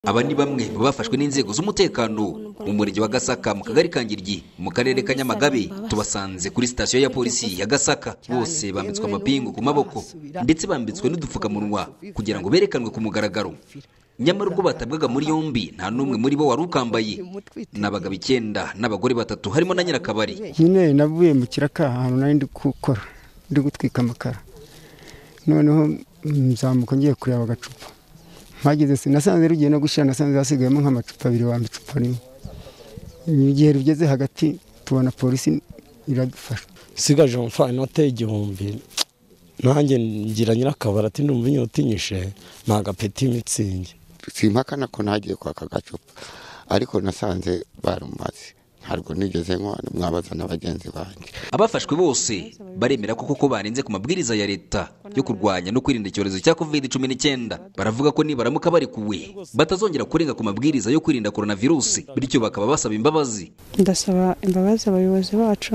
Aba ni bamwe bafashwe n'inzego z'umutekano mu murenge wa Gasaka mu kagari ka Ngiryi mu karere ka Nyamagabe. Tubasanze kuri sitasiyo ya polisi ya Gasaka, bose bambitswe amapingu ku maboko ndetse bambitswe n'udupfukamunwa kugira ngo berekanwe ku mugaragaro. Nyamara ubwo batabwaga muri yombi nta n'umwe muri bo wari ukambaye. N'abagabo 9 n'abagore 3 harimo na nyirakabari. Nyine navuye mu kiraka ahantu nari ndi gukora, ndi gutwika amakara, noneho nzamuka ngiye kureba agacupa. Mpageze sinasanze rugiye no gushira, nasanze hasigayemo nk'amacupa 2 wambicupa rimwe. Igihe rugeze hagati tubona polisi iradufasha. Sigaje umfa inote y'igihumbi, nanjye ngira nyirakabara ati ndumva inyota inyishe, nagapeti imitsingi. Simpakana ko nagiye kwa kagacupa, ariko nasanze barumaze. Hargo nigeze mwabaza n'abagenzi banjye. Abafashwe bose baremera ko barenze ku mabwiriza ya leta yo kurwanya no kwirinda icyorezo cya COVID-19. Baravuga ko nibaramuka barekuwe batazongera kurenga ku mabwiriza yo kwirinda coronavirus, bityo bakaba basaba imbabazi. Ndasaba imbabazi abayobozi bacu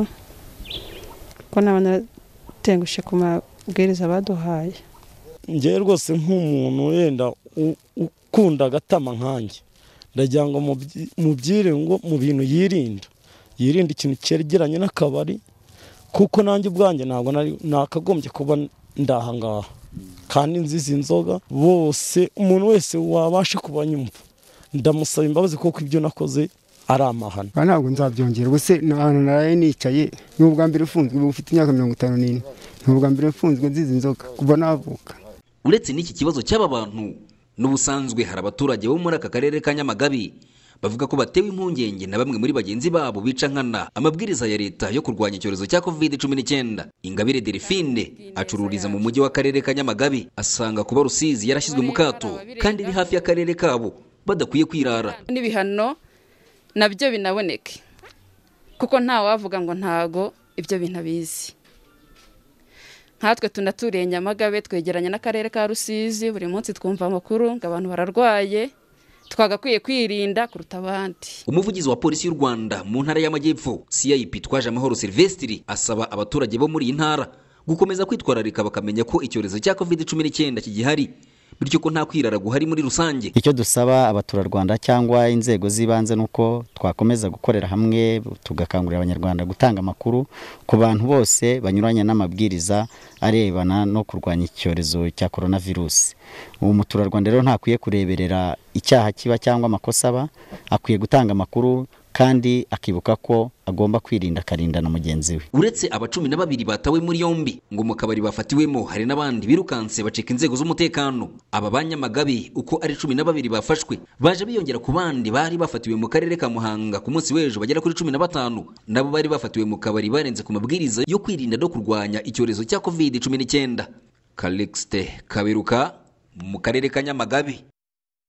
ko nabana tengushe ku mabwiriza baduhaye. Ngiye rwose nk'umuntu wenda ukunda gatama nkanjye, ndagira ngo mubyire ngo mu bintu yirinda ikintu cyegeranye n'akabari, kuko nanjye ubwanjye ntabwo nakagombye kuba ndahangaha kandi nzizi inzoga. Bose umuntu wese wabashe kubanyumva ndamusaba imbabazi kuko ibyo nakoze ari amahano. Ntabwo nzabyongera. Ubuse n'ahantu naraye nicaye n'ubwa mbere ufunzwe, ufite imyaka 54, n'ubwa mbere ufunzwe nzizi inzoga kuva navuka. Uretse n'iki kibazo cy'aba bantu, n'ubusanzwe hari abaturage bo muri aka karere ka Nyamagabe bavuga ko batewe impungenge na bamwe muri bagenzi babo bica nkana amabwiriza ya leta yo kurwanya icyorezo cya COVID-19. Ingabire Delphine acururiza mu mujyi wa karere ka Nyamagabe, asanga kuba Rusizi yarashyizwe mu kato kandi iri hafi y'akarere kabo badakwiye kwirara. N'ibihano nabyo binaboneke, kuko nta wavuga ngo ntago ibyo bintu bizi. Nkatwe tunaturiye Nyamagabe, twegeranye n'akarere ka Rusizi, buri munsi twumva amakuru ngo abantu bararwaye, twagakwiye kwirinda kuruta abandi. Umuvugizi wa polisi y'u Rwanda mu ntara y'Amajyepfo, CIP Twaje Amahoro Sylvestre, asaba abaturage bo muri iyi ntara gukomeza kwitwararika bakamenya ko icyorezo cya COVID-19 kigihari, bityo ko nta kwirara guhari muri rusange. Icyo dusaba abaturarwanda cyangwa inzego z'ibanze nuko twakomeza gukorera hamwe tugakangurira abanyarwanda gutanga amakuru ku bantu bose banyuranye n'amabwiriza arebana no kurwanya icyorezo cya coronavirus. Uwo muturarwanda rero ntakwiye kureberera icyaha kiba cyangwa amakosa aba, akwiye gutanga amakuru kandi akibuka ko agomba kwirinda akarinda na mugenzi we. Uretse aba 12 batawe muri yombi ngo mu kabari bafatiwemo, hari n'abandi birukanse bacika inzego z'umutekano. Aba Banyamagabe uko ari 12 bafashwe baje biyongera ku bandi bari bafatiwe mu karere ka Muhanga ku munsi w'ejo bagera kuri 15, nabo bari bafatiwe mu kabari barenze ku mabwiriza yo kwirinda no kurwanya icyorezo cya COVID-19. Calixte Kaberuka mu karere ka Nyamagabe.